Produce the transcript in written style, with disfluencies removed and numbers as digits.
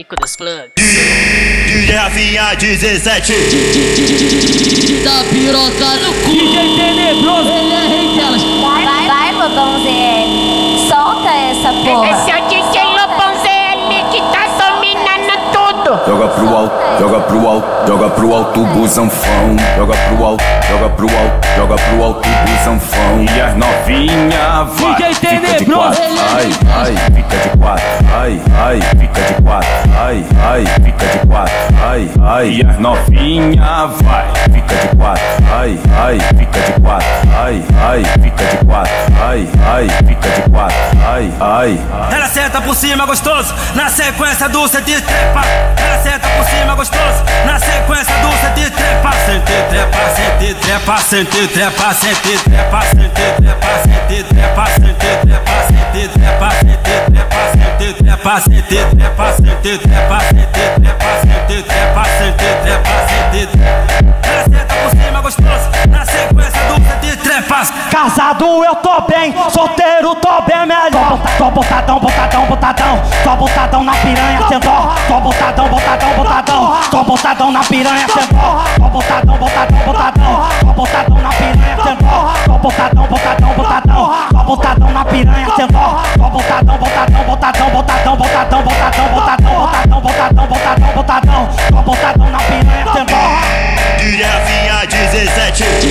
Pânico dos FLUXOS. DJ Rafinha 17. Da piroca no cu. DJ Tenebroso. Ele é rei delas. Vai, Lobão ZL. Solta essa porra. Esse é o DJ Lobão ZL que tá dominando tudo. Joga pro alto, joga pro alto, joga pro alto, busanfão. Joga pro alto, joga pro alto, joga pro alto, busanfão. E as novinha vai. DJ Fica de Tenebroso. quatro, ai, ai, fica de quatro, ai, ai, fica de quatro, ai, ai, fica de quatro, ai, ai. E as novinha vai. Fica de quatro, ai, ai, fica de quatro, ai, ai, fica de quatro, ai, ai, fica de quatro, ai, ai. Ela senta por cima gostoso, na sequência do sente trepa. Ela senta por cima gostoso, na sequência do sente trepa. Sente trepa, sente trepa, sente trepa, sente trepa, sente trepa, sente trepa, sente trepa, sente trepa, sente trepa, sente trepa, sente trepa, sente trepa, sente trepa, sente trepa, sente trepa, sente trepa. Ela senta por cima gostoso, na sequência do sente trepas. Casado eu tô bem, solteiro tô bem melhor. Tô botadão, botadão, botadão. Tô botadão na piranha, sentou. Tô botadão, botadão, botadão. Tô botadão na piranha, sentou. Tô botadão, botadão, botadão. Tô botadão na piranha, sentou. Tô botadão, botadão, botadão. Tô botadão na piranha, sentou. Tô botadão, botadão, botadão, botadão, botadão, botadão, botadão, botadão, botadão, botadão, botadão. Tô botadão na piranha, sentou. DJ Rafinha 17.